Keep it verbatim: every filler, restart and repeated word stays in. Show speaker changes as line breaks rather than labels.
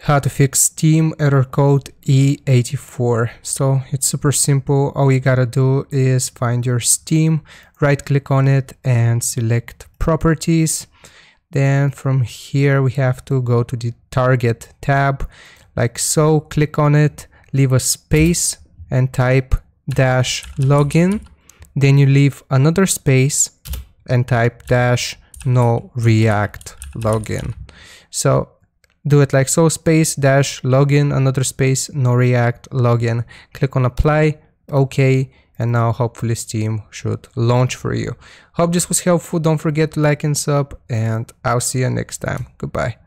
how to fix Steam Error Code E eighty-four. So it's super simple. All you gotta do is find your Steam, right click on it and select properties. Then from here we have to go to the target tab like so, click on it, leave a space and type dash login. Then you leave another space and type dash no react login. So do it like so, space dash login, another space, no react login. Click on apply, okay, and now hopefully Steam should launch for you. Hope this was helpful. Don't forget to like and sub, and I'll see you next time. Goodbye.